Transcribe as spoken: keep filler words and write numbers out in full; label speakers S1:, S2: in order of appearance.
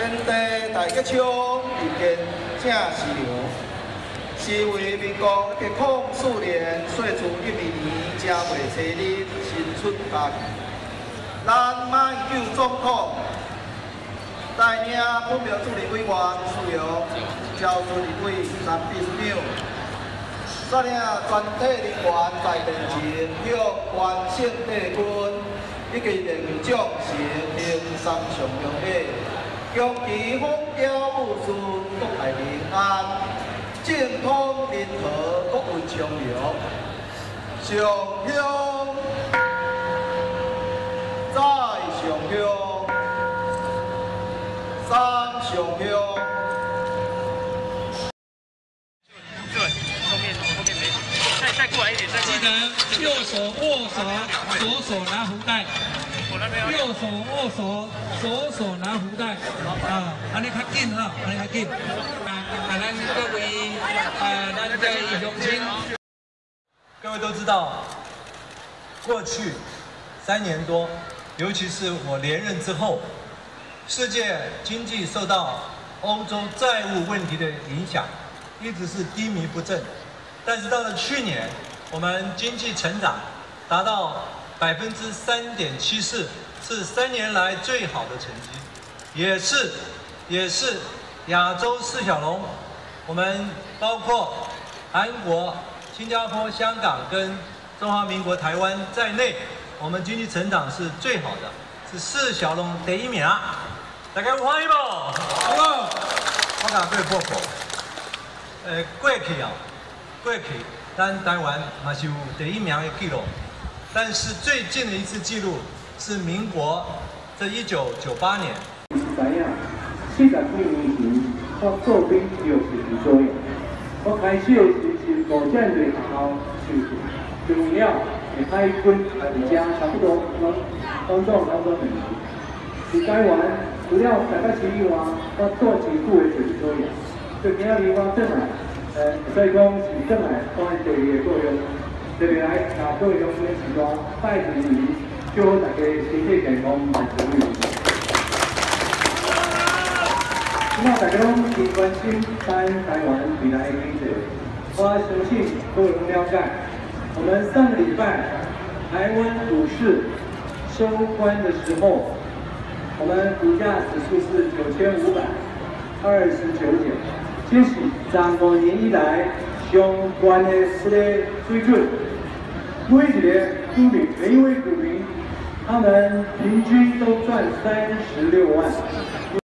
S1: 天地大吉祥，人间正是良。是为民国一百零四年岁初一二年正月初日新春佳节，咱马英九总统带领本苗主任委员需要交出一位三秘书长，率领全体人员在面前向万省帝君以及领奖成行三上用礼，恭祈风调雨顺，国泰民安。 政通人和，国运昌隆。上香，再上香，三上香。
S2: 对，后面后面没，再再过来一点，再
S3: 记得右手握手，左手拿福袋。右手握手，左手拿福袋。啊，安尼较紧哈，安尼较紧。啊，啊，咱各位啊，咱的乡亲。
S4: 各位都知道，过去三年多，尤其是我连任之后，世界经济受到欧洲债务问题的影响，一直是低迷不振。但是到了去年，我们经济成长达到百分之三点七四，是三年来最好的成绩，也是也是亚洲四小龙，我们包括韩国、新加坡、香港跟中华民国台湾在内，我们经济成长是最好的，是四小龙第一名。大家有欢喜不？好，我讲对破口。呃，过去啊，过去咱台湾嘛是有第一名的记录。 但是最近的一次记录是民国在一九九八年。
S5: 知影，四十几年前，我做兵就实习作业。我开始的时是无战队学校受训，训了会海军，而且差不多拢拢做拢做两年。是台湾除了台北市以外，我做真久的实习作业。就今日我转来，呃，所以讲是转来当第二个作用。 特别来甲各位乡亲时代拜年年，祝大家身体健康，万事如意。今仔大家拢真关心咱台湾未来的经济，我相信各位拢了解。我们上个礼拜台湾股市收官的时候，我们股价指数是九千五百二十九点，这是十五年以来上悬的一个水准。 每一个股民，每一位股民，他们平均都赚三十六万。